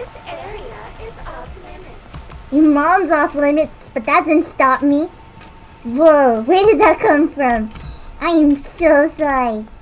This area is off limits. Your mom's off limits, but that didn't stop me. Whoa, where did that come from? I am so sorry.